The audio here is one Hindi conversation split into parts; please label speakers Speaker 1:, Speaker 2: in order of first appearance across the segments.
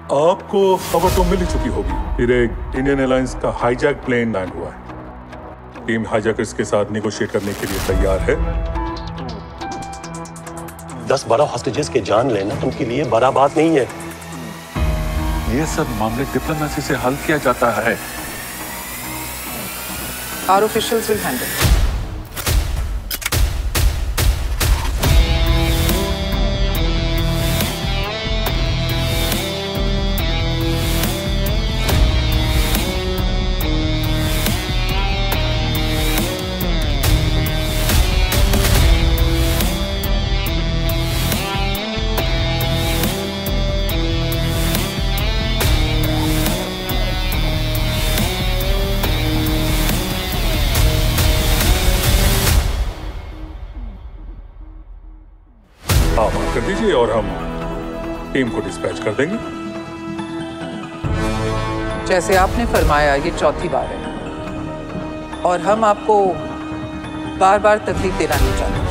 Speaker 1: आपको खबर तो मिल ही चुकी होगी। फिर एक इंडियन एयरलाइंस का हाईजैक प्लेन लैंड हुआ है। टीम हाईजैकर्स के साथ नेगोशिएट करने के लिए तैयार है।
Speaker 2: 10-12 हॉस्टेजेस के जान लेना उनके लिए बड़ा बात नहीं है।
Speaker 3: ये सब मामले डिप्लोमेसी से हल किया जाता है।
Speaker 4: Our officials will handle it.
Speaker 1: आप कर दीजिए और हम टीम को डिस्पैच कर देंगे।
Speaker 4: जैसे आपने फरमाया, ये चौथी बार है और हम आपको बार बार तकलीफ देना नहीं चाहते।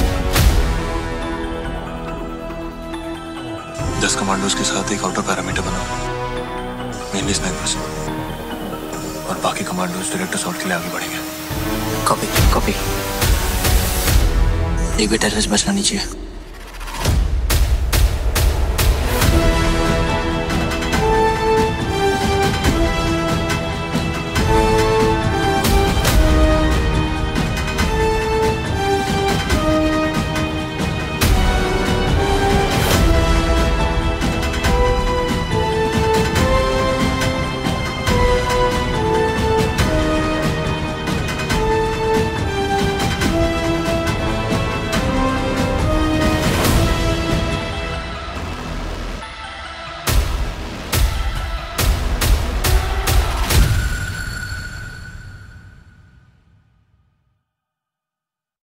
Speaker 5: 10 कमांडोज के साथ एक आउटर पैरामीटर बनाओ, मेनली स्नाइपर्स, और बाकी कमांडोज डायरेक्ट असॉल्ट के लिए आगे बढ़ेंगे।
Speaker 6: Copy copy. एक भी टेररिस्ट बचना नहीं चाहिए।